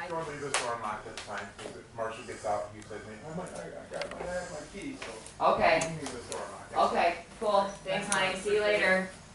I don't leave this door unlocked, that's fine, because if Marshall gets out, he said to me, I have my key, so. Okay. Leave this door unlocked. Okay, cool. Thanks, honey. See you later.